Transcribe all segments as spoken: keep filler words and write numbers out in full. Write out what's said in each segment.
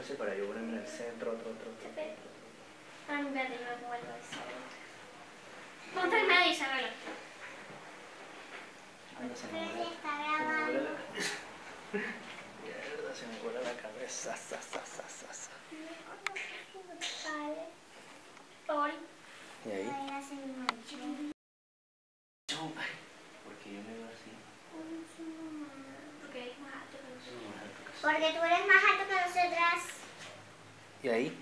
Póngase para yo ponerme en el centro, otro, otro, otro. otro, otro. Ah, espérate, yo me pongo algo así. Ponte en medio, Isabela. Anda, se me vuela, se me vuela la cabeza. Mierda, se me vuela la cabeza. Sa, sa, sa, sa, sa. ¿Y ahí? Ay, porque yo me veo así. Porque es más alto que nosotros. Más alto que sí. Porque tú eres más alto que nosotras. ¿Y ahí?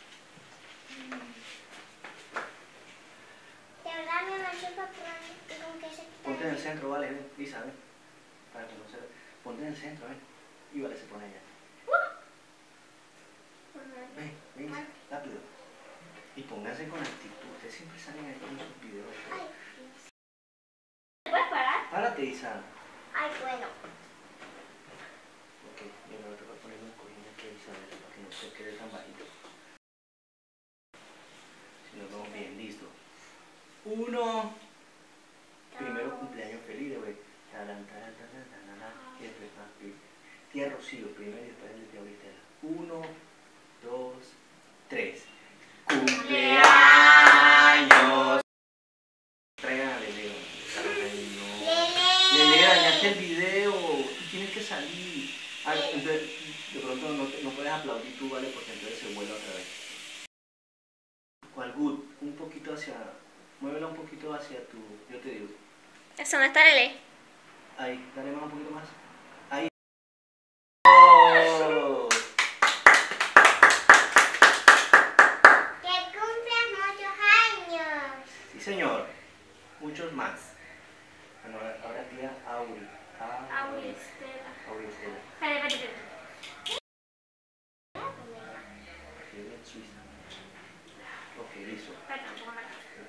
De verdad, mi mamá chupa y con qué se quita. Ponte en el centro, vale, ven, Lisa, ven. Para que no se... Ponte en el centro, ven. Y vale, se pone allá. Ven, ven, Lisa, rápido. Y pónganse con actitud. Ustedes siempre salen ahí con sus videos. Ay, Dios. ¿Te puedes parar? Párate, Isa. Ay, bueno. Ok, yo me voy a tocar ponerme un cojín aquí a Isabel para que no se quede tan bajito. Si nos vemos bien, listo. Uno. Primero cumpleaños feliz, güey. Taran, taran, taran, taran, taran. Y después más. Tía Rocío, primero y después el de tía Auristela. Uno, dos, tres. ¡Cumpleaños! Traigan a Lele. Ay, no. Lele, dañaste el video. Tú tienes que salir. Ah, entonces, de pronto no, te, no puedes aplaudir tú, ¿vale? Porque entonces se vuelve otra vez. ¿Cuál good? Un poquito hacia... Muévela un poquito hacia tu... Yo te digo. Eso no está Lele. Ahí, dale más un poquito más. Ahí. ¡Oh! Que cumplas muchos años. Sí, señor. Muchos más. Bueno, ahora, ahora tía Auri. Auri. Auristela. Auristela. Espérate, espérate, espérate. Qué bien, Suiza. Ok, listo. Espérate, un poco más.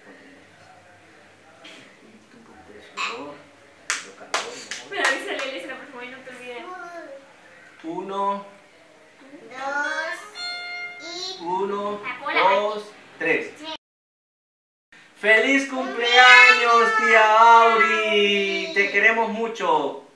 Un poquito de sudor. De calor, mejor. Pero avisa a Lele si la próxima vez no te olvides. Uno. Dos y... Uno, La cola dos, tres. ¡Feliz cumpleaños, tía Auri! Te queremos mucho.